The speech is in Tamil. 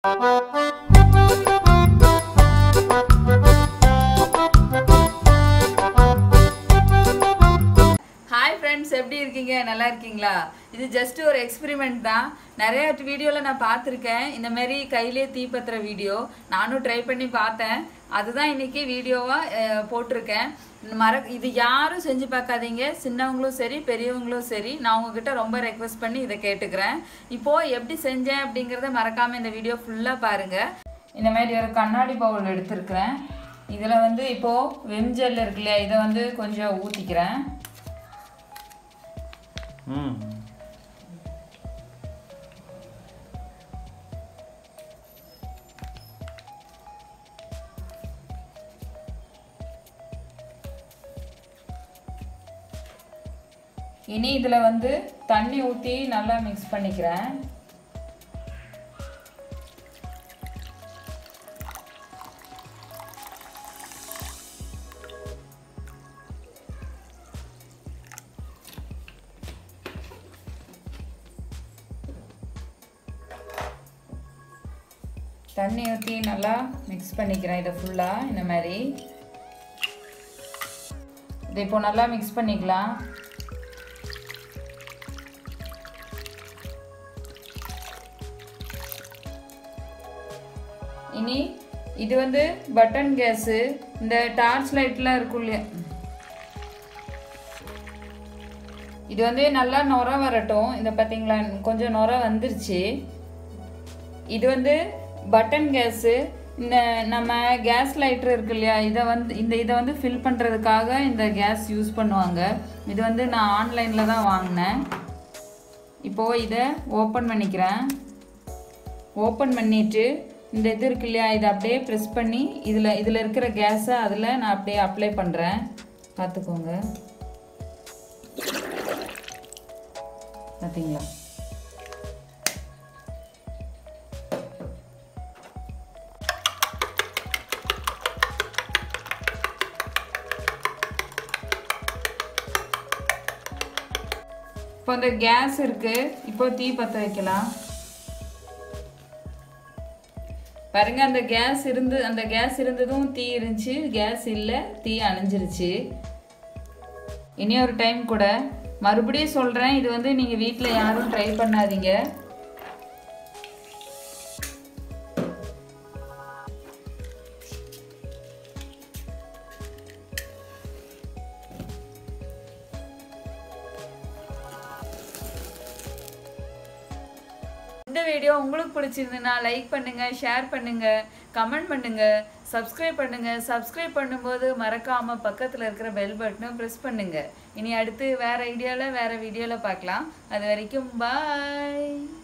ஹாய் ஃப்ரெண்ட்ஸ், எப்படி இருக்கீங்க? நல்லா இருக்கீங்களா? இது ஜஸ்ட் ஒரு எக்ஸ்பெரிமெண்ட் தான். நிறைய வீடியோவில் நான் பார்த்துருக்கேன் இந்த மாதிரி கையிலே தீப்பத்துற வீடியோ. நானும் ட்ரை பண்ணி பார்த்தேன். அதுதான் இன்னைக்கு வீடியோவாக போட்டிருக்கேன். இது யாரும் செஞ்சு பார்க்காதீங்க, சின்னவங்களும் சரி பெரியவங்களும் சரி. நான் உங்ககிட்ட ரொம்ப ரெக்வெஸ்ட் பண்ணி இதை கேட்டுக்கிறேன். இப்போது எப்படி செஞ்சேன் அப்படிங்கிறத மறக்காமல் இந்த வீடியோ ஃபுல்லாக பாருங்கள். இந்த மாதிரி ஒரு கண்ணாடி பவுல் எடுத்துருக்கிறேன். இதில் வந்து இப்போது விம் ஜெல் இருக்கு இல்லையா, இதை வந்து கொஞ்சம் ஊற்றிக்கிறேன். இனி இதில் வந்து தண்ணி ஊற்றி நல்லா மிக்ஸ் பண்ணிக்கிறேன். தண்ணி ஊற்றி நல்லா மிக்ஸ் பண்ணிக்கிறேன். இதை ஃபுல்லாக இந்த மாதிரி இதை இப்போ நல்லா மிக்ஸ் பண்ணிக்கலாம். இனி இது வந்து பட்டன் கேஸு. இந்த டார்ச் லைட்லாம் இருக்கும் இல்லையா, இது வந்து நல்லா நுர வரட்டும். இந்த பார்த்தீங்களா, கொஞ்சம் நுர வந்துருச்சு. இது வந்து பட்டன் கேஸு. இந்த நம்ம கேஸ் லைட்டர் இருக்கு இல்லையா, இதை வந்து ஃபில் பண்ணுறதுக்காக இந்த கேஸ் யூஸ் பண்ணுவாங்க. இது வந்து நான் ஆன்லைனில் தான் வாங்கினேன். இப்போது இதை ஓப்பன் பண்ணிக்கிறேன். ஓப்பன் பண்ணிவிட்டு இந்த இது இருக்கு இல்லையா, இதை அப்படியே ப்ரெஸ் பண்ணி இதில் இருக்கிற கேஸை அதில் நான் அப்படியே அப்ளை பண்ணுறேன். பார்த்துக்கோங்க, பார்த்தீங்களா? இப்போ இந்த கேஸ் இருக்குது. இப்போ தீ பற்ற வைக்கலாம். பாருங்க, அந்த கேஸ் இருந்ததும் தீ இருந்துச்சு, கேஸ் இல்லை, தீ அணைஞ்சிருச்சு. இனி ஒரு டைம் கூட மறுபடியும் சொல்கிறேன், இது வந்து நீங்கள் வீட்டில் யாரும் ட்ரை பண்ணாதீங்க. இந்த வீடியோ உங்களுக்கு பிடிச்சிருந்துன்னா லைக் பண்ணுங்கள், ஷேர் பண்ணுங்கள், கமெண்ட் பண்ணுங்கள், சப்ஸ்கிரைப் பண்ணுங்கள். சப்ஸ்கிரைப் பண்ணும்போது மறக்காமல் பக்கத்தில் இருக்கிற பெல் பட்டனும் ப்ரெஸ் பண்ணுங்கள். இனி அடுத்து வேறு ஐடியாவில் வேறு வீடியோவில் பார்க்கலாம். அது வரைக்கும் பாய்.